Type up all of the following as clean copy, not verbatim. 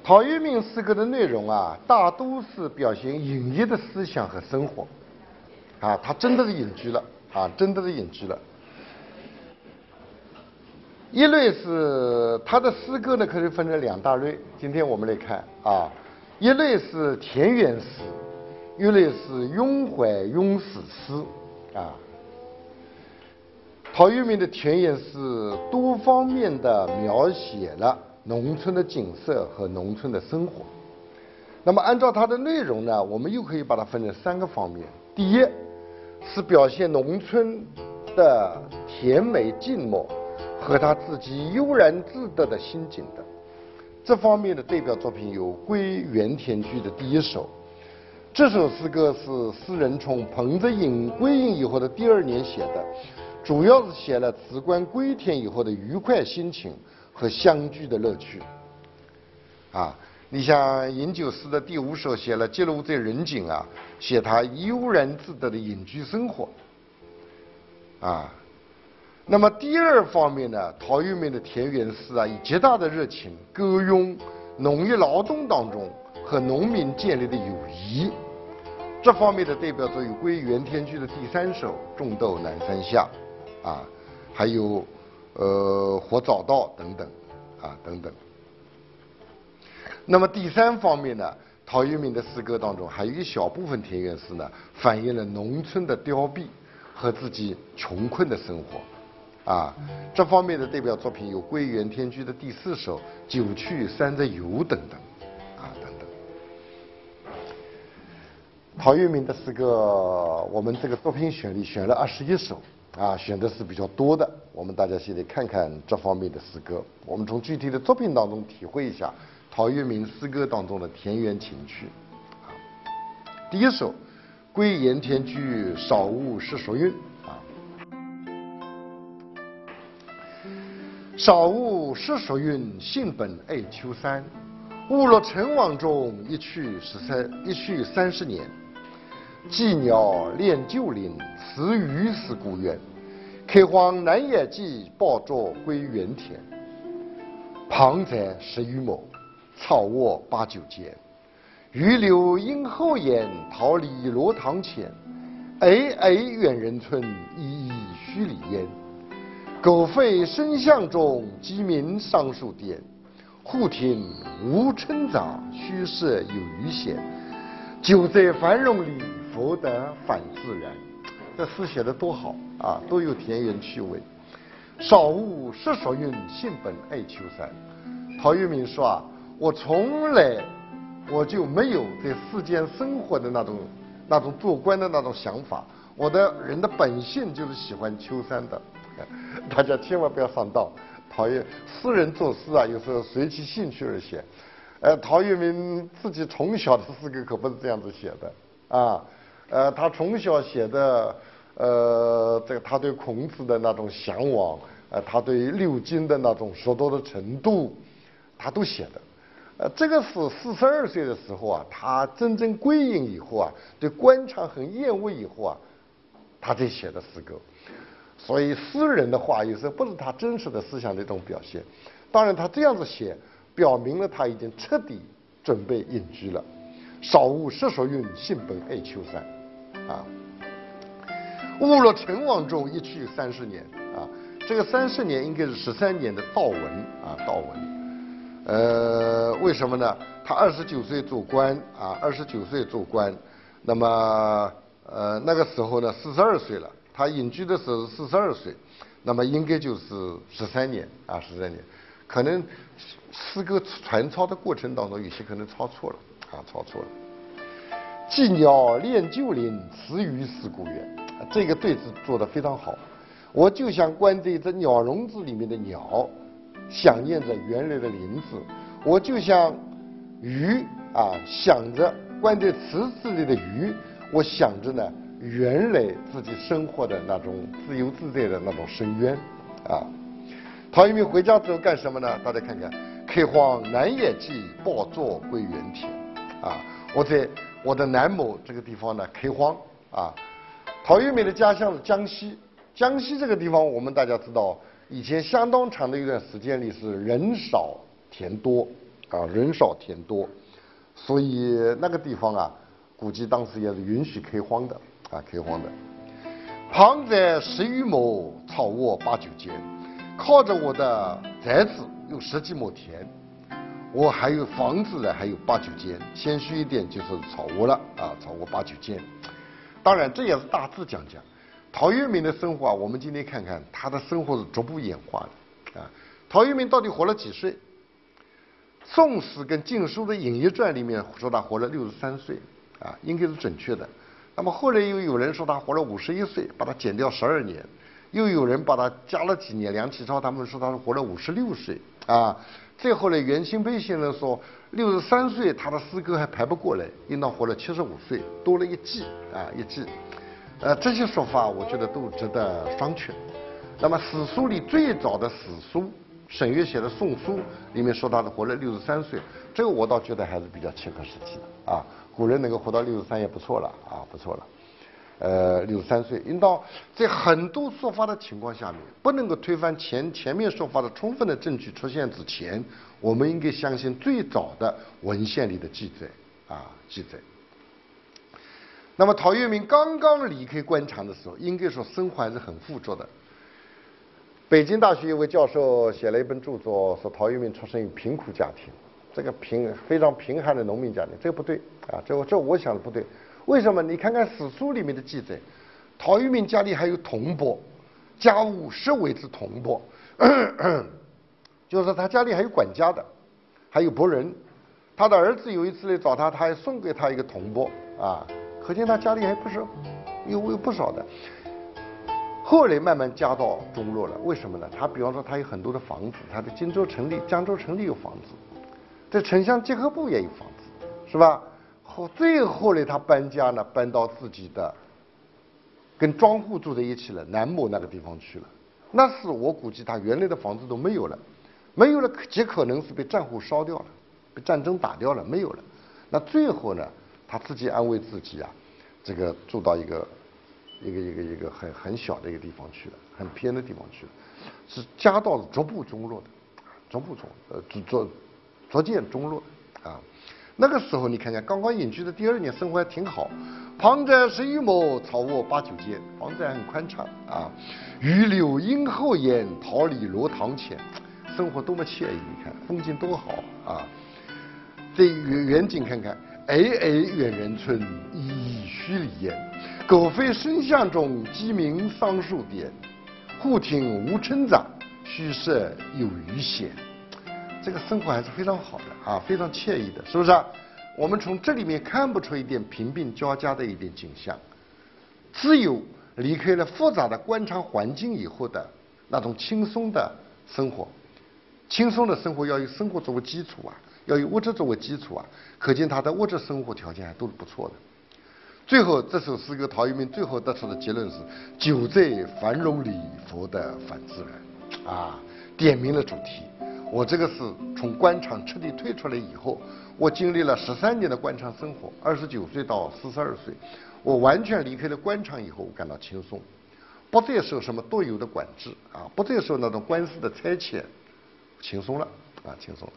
陶渊明诗歌的内容啊，大都是表现隐逸的思想和生活，啊，他真的是隐居了，啊，真的是隐居了。一类是他的诗歌呢，可以分成两大类。今天我们来看啊，一类是田园诗，一类是咏怀咏史诗啊。陶渊明的田园诗多方面的描写了农村的景色和农村的生活。那么按照它的内容呢，我们又可以把它分成三个方面。第一是表现农村的甜美静默和他自己悠然自得的心境的。这方面的代表作品有《归园田居》的第一首。这首诗歌是诗人从彭泽隐归隐以后的第二年写的，主要是写了辞官归田以后的愉快心情和相聚的乐趣。啊，你像饮酒诗的第五首写了记录这人景啊，写他悠然自得的隐居生活。啊，那么第二方面呢，陶渊明的田园诗啊，以极大的热情歌咏农业劳动当中和农民建立的友谊。这方面的代表作有《归园田居》的第三首《种豆南山下》，啊，还有火早稻等等，啊等等。那么第三方面呢，陶渊明的诗歌当中还有一小部分田园诗呢，反映了农村的凋敝和自己穷困的生活。啊，这方面的代表作品有《归园田居》的第四首《九曲三折游》等等，啊等等。陶渊明的诗歌，我们这个作品选里选了21首，啊，选的是比较多的。我们大家先来看看这方面的诗歌，我们从具体的作品当中体会一下陶渊明诗歌当中的田园情趣。啊，第一首《归园田居》，少物是所韵。少物是所韵，性本爱丘山。误落尘网中，一去30年。寄鸟恋旧林，辞鱼思故园。开荒南野际，抱作归园田。旁在10余亩，草卧8、9间。余留因后檐，桃李罗堂前。远人村，依墟里烟。狗吠声巷中，鸡鸣桑树颠。户庭无春杂，虚设有余闲。久在繁荣里，佛得反自然。这诗写的多好啊，都有田园趣味。少物是所韵，性本爱丘山。陶渊明说啊，我从来我就没有在世间生活的那种做官的那种想法。我的人的本性就是喜欢丘山的。大家千万不要上当。诗人做诗啊，有时候随其兴趣而写。陶渊明自己从小的诗歌可不是这样子写的啊。他从小写的这个他对孔子的那种向往，他对六经的那种熟读的程度，他都写的。这个是42岁的时候啊，他真正归隐以后啊，对官场很厌恶以后啊，他才写的诗歌。所以诗人的话有时候不是他真实的思想的一种表现。当然他这样子写，表明了他已经彻底准备隐居了。少物是所韵，性本爱丘山。啊，误落尘网中，一去30年。啊，这个30年应该是13年的悼文啊，悼文。为什么呢？他29岁做官啊，29岁做官，那么那个时候呢42岁了。他隐居的时候是42岁，那么应该就是13年啊，13年，可能诗歌传抄的过程当中有些可能抄错了啊，抄错了。寄鸟恋旧林，辞鱼思故园。这个对子做得非常好。我就像关在这鸟笼子里面的鸟，想念着原来的林子；我就像鱼啊，想着关在池子里的鱼，我想着呢。原来自己生活的那种自由自在的那种深渊，啊！陶渊明回家之后干什么呢？大家看看，开荒南野际，抱作归园田。啊，我在我的南某这个地方呢开荒啊。陶渊明的家乡是江西，江西这个地方我们大家知道，以前相当长的一段时间里是人少田多啊，人少田多，所以那个地方啊，估计当时也是允许开荒的啊，开荒的。旁在10余亩，草窝8、9间，靠着我的宅子有10几亩田，我还有房子呢，还有8、9间，谦虚一点就是草窝了啊，草窝8、9间。当然这也是大致讲讲。陶渊明的生活啊，我们今天看看他的生活是逐步演化的啊。陶渊明到底活了几岁？《宋史》跟《晋书》的《隐逸传》里面说他活了63岁啊，应该是准确的。那么后来又有人说他活了51岁，把他减掉12年，又有人把他加了几年。梁启超他们说他是活了56岁啊。再后来袁清飞先生说63岁他的诗歌还排不过来，应当活了75岁，多了1季啊1季。这些说法我觉得都值得商榷。那么史书里最早的史书，沈约写的《宋书》里面说他是活了63岁，这个我倒觉得还是比较切合实际的啊。古人能够活到63也不错了啊，不错了。63岁，应当在很多说法的情况下面，不能够推翻前面说法的充分的证据出现之前，我们应该相信最早的文献里的记载啊记载。那么陶渊明刚刚离开官场的时候，应该说生活还是很富足的。北京大学一位教授写了一本著作，说陶渊明出生于贫苦家庭，这个非常贫寒的农民家庭，这个不对啊，这我想的不对。为什么？你看看史书里面的记载，陶渊明家里还有铜钵，家务10为之铜钵，就是说他家里还有管家的，还有仆人。他的儿子有一次来找他，他还送给他一个铜钵啊，可见他家里还不是有不少的。后来慢慢家道中落了，为什么呢？他比方说他有很多的房子，他在江州城里有房子，在丞相结合部也有房子，是吧？最后来他搬家呢，搬到自己的跟庄户住在一起了，南某那个地方去了。那是我估计他原来的房子都没有了，没有了，极可能是被战火烧掉了，被战争打掉了，没有了。那最后呢，他自己安慰自己啊，这个住到一个很小的一个地方去了，很偏的地方去了，是家道是逐步中落的，逐渐中落的啊。那个时候你看看，刚刚隐居的第2年，生活还挺好。旁宅10余亩，草窝8、9间，房子还很宽敞啊。榆柳荫后檐，桃李罗堂前，生活多么惬意！你看风景多好啊！在远景看看，远人村，依墟里烟。狗吠深巷中，鸡鸣桑树颠。户庭无春长，虚设有余闲。这个生活还是非常好的啊，非常惬意的，是不是啊？我们从这里面看不出一点贫病交加的一点景象，只有离开了复杂的官场环境以后的那种轻松的生活。轻松的生活要以生活作为基础啊，要以物质作为基础啊，可见他的物质生活条件还都是不错的。最后这首诗歌陶渊明最后得出的结论是：久在繁荣里，活得反自然啊，点明了主题。我这个是从官场彻底退出来以后，我经历了13年的官场生活，29岁到42岁，我完全离开了官场以后，我感到轻松，不再受什么多有的管制啊，不再受那种官司的差遣，轻松了啊，轻松了。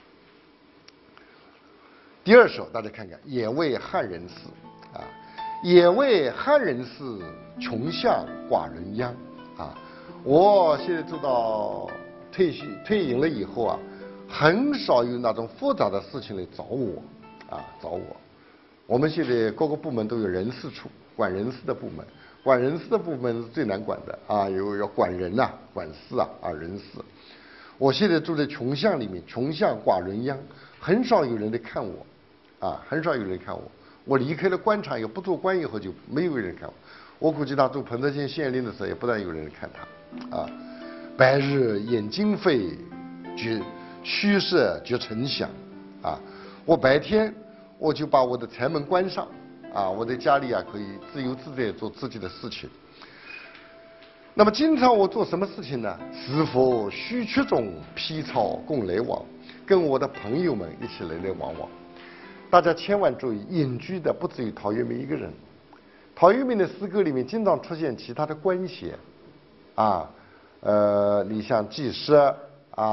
第2首大家看看，也为汉人事啊，也为汉人事，穷巷寡人央啊。我现在做到退隐了以后啊，很少有那种复杂的事情来找我啊，找我。我们现在各个部门都有人事处，管人事的部门，管人事的部门是最难管的啊，要管人呐、管事啊，人事。我现在住在穷巷里面，穷巷寡人央，很少有人来看我啊，很少有人看我。我离开了官场，也不做官以后，就没有人看我。我估计他做彭泽县县令的时候，也不但有人看他啊。白日眼睛飞，虚设觉沉响啊。我白天我就把我的柴门关上啊，我在家里啊可以自由自在做自己的事情。那么经常我做什么事情呢？是否虚曲中披草共来往，跟我的朋友们一起来往。大家千万注意，隐居的不止于陶渊明一个人。陶渊明的诗歌里面经常出现其他的官衔啊。你像季师啊，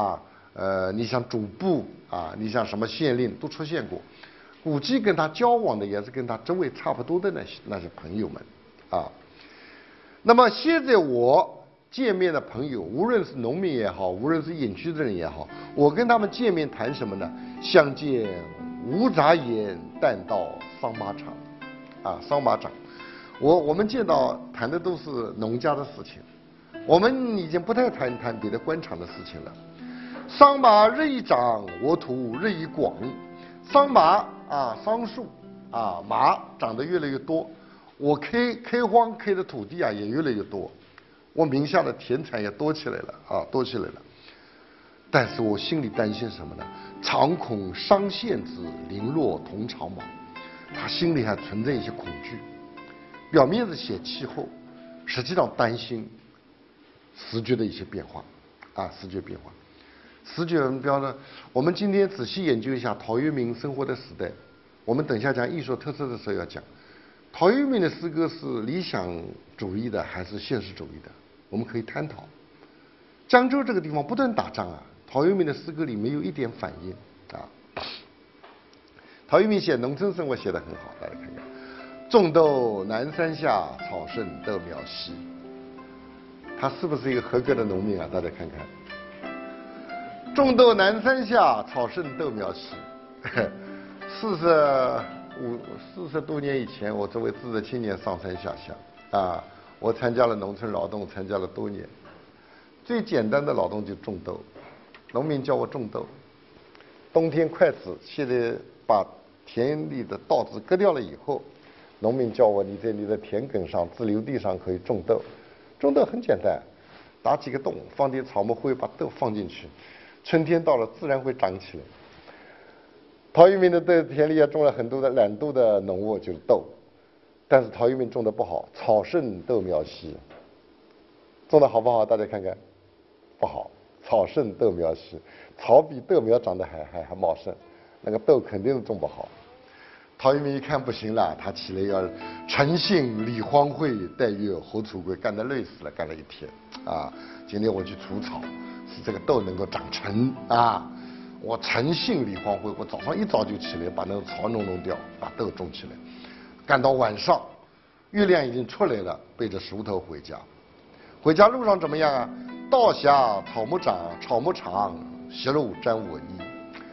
你像主簿啊，你像什么县令都出现过，估计跟他交往的也是跟他周围差不多的那些朋友们啊。那么现在我见面的朋友，无论是农民也好，无论是隐居的人也好，我跟他们见面谈什么呢？相见无眨眼，但到桑麻场，啊，桑麻场。我们见到谈的都是农家的事情，我们已经不太谈别的官场的事情了。桑麻日益长，我土日益广。桑麻啊，桑树啊，麻长得越来越多，我开荒开的土地啊也越来越多，我名下的田产也多起来了啊，多起来了。但是我心里担心什么呢？常恐商县子零落同巢毛，他心里还存在一些恐惧。表面是写气候，实际上担心时局的一些变化，啊，时局变化。时局标呢，我们今天仔细研究一下陶渊明生活的时代。我们等一下讲艺术特色的时候要讲，陶渊明的诗歌是理想主义的还是现实主义的？我们可以探讨。江州这个地方不断打仗啊，陶渊明的诗歌里没有一点反应啊。陶渊明写农村生活写得很好，大家看看。种豆南山下，草盛豆苗稀。他是不是一个合格的农民啊？大家看看。种豆南山下，草盛豆苗稀。40多年以前，我作为知识青年上山下乡啊，我参加了农村劳动，参加了多年。最简单的劳动就种豆，农民教我种豆。冬天快籽，现在把田里的稻子割掉了以后。农民叫我，你在你的田埂上、自留地上可以种豆。种豆很简单，打几个洞，放点草木灰，把豆放进去，春天到了自然会长起来。陶渊明的豆田里也种了很多的懒惰的农物，就是豆，但是陶渊明种的不好，草盛豆苗稀。种的好不好？大家看看，不好，草盛豆苗稀，草比豆苗长得还茂盛，那个豆肯定是种不好。陶渊明一看不行了，他起来要诚信理荒秽，待月活土龟，干得累死了，干了一天啊！今天我去除草，使这个豆能够长成啊！我诚信理荒秽，我早上一早就起来把那个草弄掉，把豆种起来，干到晚上，月亮已经出来了，背着锄头回家。回家路上怎么样啊？稻下草木长，草木长，夕露沾我衣。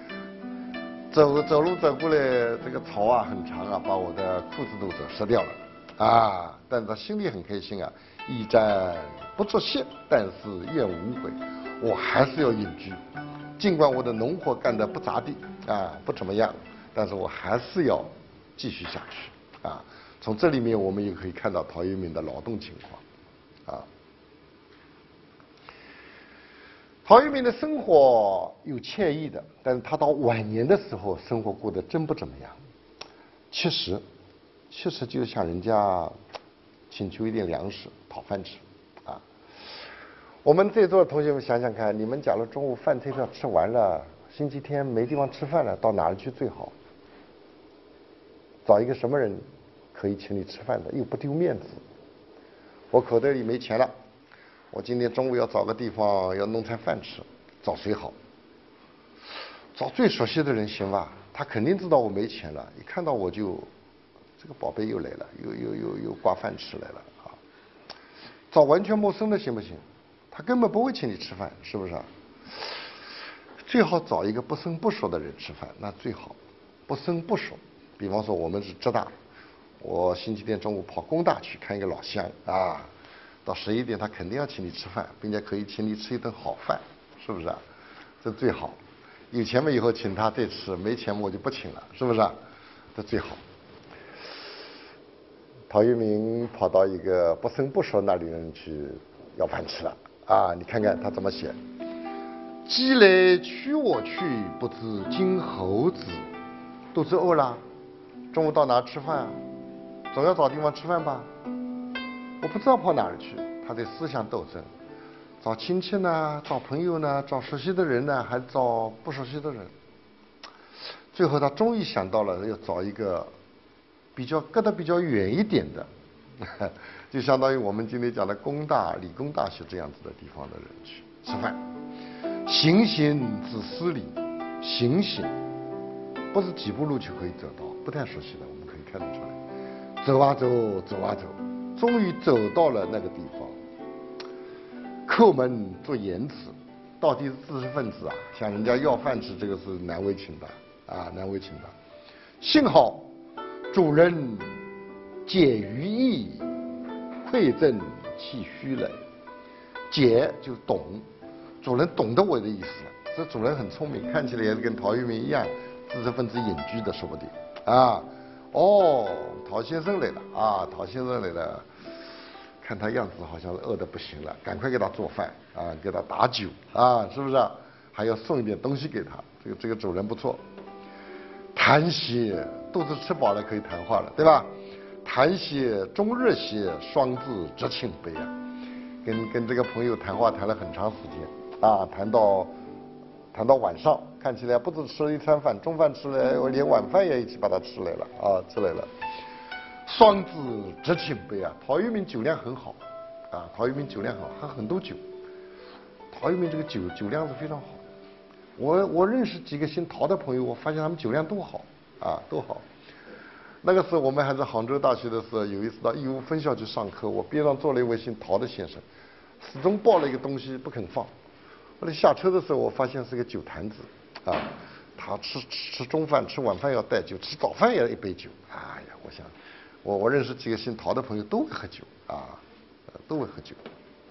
走路走过来，这个草啊很长啊，把我的裤子都湿掉了啊！但是他心里很开心啊，一沾不作谢，但是愿无悔，我还是要隐居，尽管我的农活干得不咋地啊，不怎么样，但是我还是要继续下去啊！从这里面我们也可以看到陶渊明的劳动情况啊。陶渊明的生活有惬意的，但是他到晚年的时候，生活过得真不怎么样。其实就向人家请求一点粮食，讨饭吃，啊。我们在座的同学们想想看，你们假如中午饭菜都要吃完了，星期天没地方吃饭了，到哪儿去最好？找一个什么人可以请你吃饭的，又不丢面子？我口袋里没钱了。我今天中午要找个地方要弄餐饭吃，找谁好？找最熟悉的人行吧？他肯定知道我没钱了，一看到我就，这个宝贝又来了，又刮饭吃来了啊！找完全陌生的行不行？他根本不会请你吃饭，是不是啊？最好找一个不生不熟的人吃饭，那最好。不生不熟，比方说我们是浙大，我星期天中午跑工大去看一个老乡啊。到11点，他肯定要请你吃饭，并且可以请你吃一顿好饭，是不是啊？这最好。有钱了以后请他再吃，没钱我就不请了，是不是啊？这最好。陶渊明跑到一个不生不熟那里人去要饭吃了啊！你看看他怎么写：饥来驱我去，不知今何之。肚子饿了，中午到哪吃饭啊？总要找地方吃饭吧？我不知道跑哪儿去，他在思想斗争，找亲戚呢，找朋友呢，找熟悉的人呢，还找不熟悉的人。最后他终于想到了要找一个隔得比较远一点的，就相当于我们今天讲的工大、理工大学这样子的地方的人去吃饭。 行行之思理，行行不是几步路就可以走到，不太熟悉的，我们可以看得出来。走啊走，走啊走，终于走到了那个地方。叩门作言辞，到底是知识分子啊，向人家要饭吃，这个是难为情的啊，难为情的。幸好主人解于义，馈赠其虚来。解就是懂，主人懂得我的意思了。这主人很聪明，看起来也是跟陶渊明一样，知识分子隐居的，说不定啊。哦，陶先生来了啊，陶先生来了。看他样子好像是饿得不行了，赶快给他做饭啊，给他打酒啊，是不是啊？还要送一点东西给他。这个主人不错。谈兮，肚子吃饱了可以谈话了，对吧？谈兮终日兮，双字知情悲啊。跟这个朋友谈话谈了很长时间啊，谈到晚上，看起来不止吃了一餐饭，中饭吃了，我连晚饭也一起把它吃来了啊，吃来了。双字知情悲啊，陶渊明酒量很好啊，陶渊明酒量好，他很多酒。陶渊明这个酒量是非常好。我认识几个姓陶的朋友，我发现他们酒量都好啊，都好。那个时候我们还在杭州大学的时候，有一次到义乌分校去上课，我边上坐了一位姓陶的先生，始终抱了一个东西不肯放。后来下车的时候，我发现是个酒坛子啊，他吃中饭、吃晚饭要带酒，吃早饭也要一杯酒。哎呀，我想。我认识几个姓陶的朋友都会喝酒啊，都会喝酒。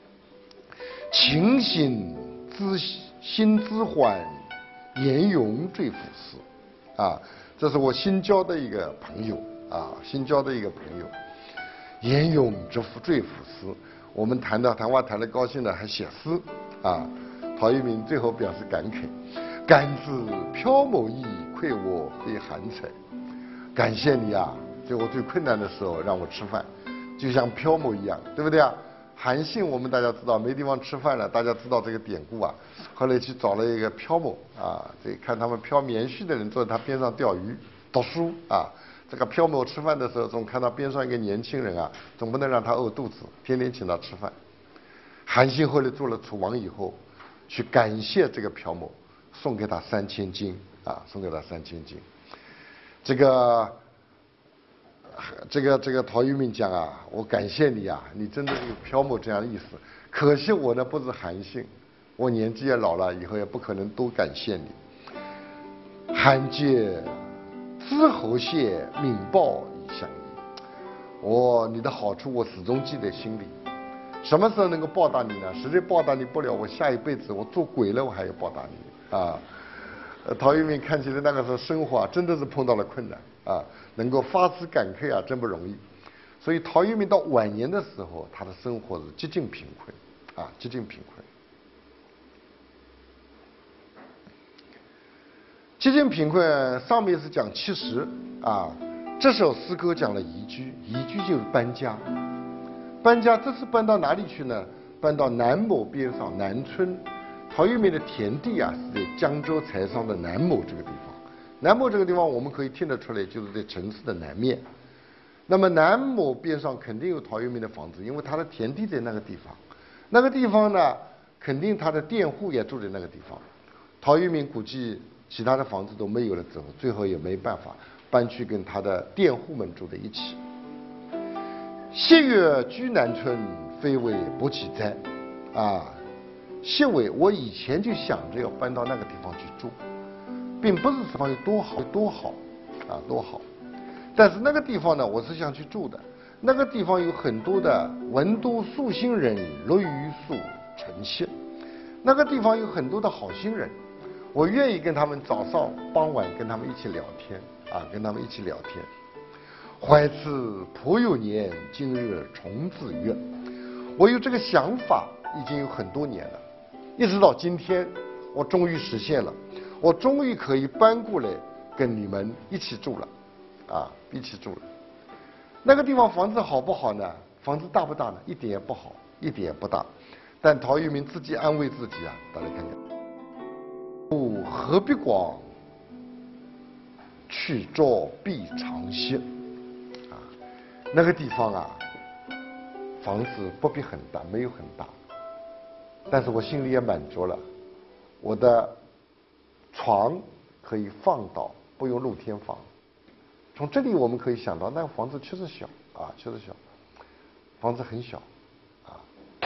情心之缓，言咏坠抚丝啊，这是我新交的一个朋友啊，新交的一个朋友。言咏坠抚丝，我们谈话谈得高兴了，还写诗啊。陶渊明最后表示感慨：感知漂某意，馈我非寒采。感谢你啊！在我最困难的时候让我吃饭，就像漂某一样，对不对啊？韩信我们大家知道没地方吃饭了，大家知道这个典故啊。后来去找了一个漂某啊，这看他们漂棉絮的人坐在他边上钓鱼读书啊。这个漂某吃饭的时候，总看到边上一个年轻人啊，总不能让他饿肚子，天天请他吃饭。韩信后来做了楚王以后，去感谢这个漂某，送给他3000金啊，送给他3000金。这个陶渊明讲啊，我感谢你啊，你真的有漂某这样的意思。可惜我呢不是韩信，我年纪也老了，以后也不可能多感谢你。韩介知侯谢，敏报以相依。你的好处我始终记在心里。什么时候能够报答你呢？实在报答你不了，我下一辈子我做鬼了，我还要报答你啊。陶渊明看起来那个时候生活啊，真的是碰到了困难啊，能够发诗感慨啊，真不容易。所以陶渊明到晚年的时候，他的生活是极尽贫困啊，极尽贫困。极尽贫困，上面是讲其实啊，这首诗歌讲了移居，移居就是搬家。搬家这次搬到哪里去呢？搬到南某边上南村。陶渊明的田地啊是在江州柴桑的南某这个地方。南某这个地方我们可以听得出来，就是在城市的南面。那么南某边上肯定有陶渊明的房子，因为他的田地在那个地方。那个地方呢，肯定他的佃户也住在那个地方。陶渊明估计其他的房子都没有了之后，最后也没办法搬去跟他的佃户们住在一起。昔月居南村，非为不起哉啊！昔为我以前就想着要搬到那个地方去住，并不是地方有多好啊多好，但是那个地方呢，我是想去住的。那个地方有很多的文都素心人，乐于素成谢。那个地方有很多的好心人，我愿意跟他们早上傍晚跟他们一起聊天啊，跟他们一起聊天。怀此颇有年，今日重自约。我有这个想法已经有很多年了，一直到今天，我终于实现了，我终于可以搬过来跟你们一起住了，啊，一起住了。那个地方房子好不好呢？房子大不大呢？一点也不好，一点也不大。但陶渊明自己安慰自己啊，大家看看。故何必广，去朝必长歇。啊，那个地方啊，房子不必很大，没有很大，但是我心里也满足了。 我的床可以放倒，不用露天放。从这里我们可以想到，那个房子确实小啊，确实小，房子很小啊。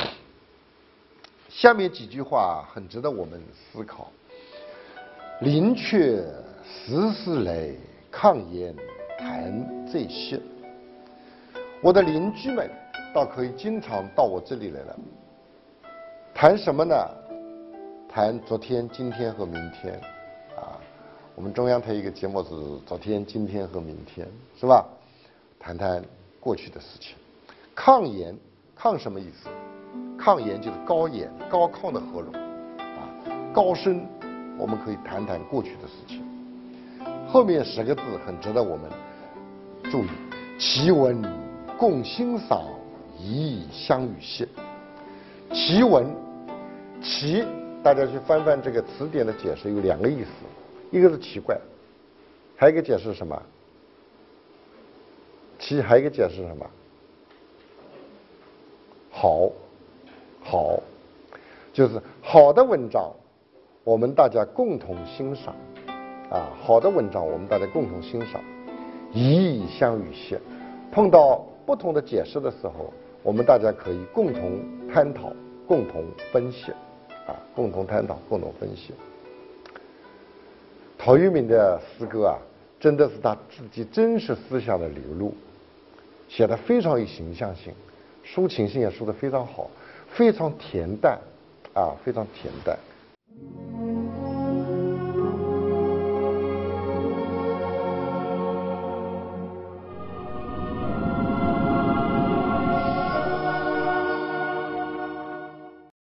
下面几句话很值得我们思考：邻却时时来，抗言谈这些。我的邻居们倒可以经常到我这里来了，谈什么呢？谈昨天、今天和明天，啊，我们中央台一个节目是昨天、今天和明天，是吧？谈谈过去的事情。抗言，抗什么意思？抗言就是高言、高亢的喉咙，啊，高声，我们可以谈谈过去的事情。后面10个字很值得我们注意：其文共欣赏，以相与谢。其文，奇，大家去翻翻这个词典的解释，有2个意思，一个是奇怪，还有一个解释是什么？奇还有一个解释是什么？好，就是好的文章，我们大家共同欣赏，啊，好的文章我们大家共同欣赏，以相与谢。碰到不同的解释的时候，我们大家可以共同探讨、共同分析，啊，共同探讨、共同分析。陶渊明的诗歌啊，真的是他自己真实思想的流露，写得非常有形象性，抒情性也抒得非常好，非常恬淡，啊，非常恬淡。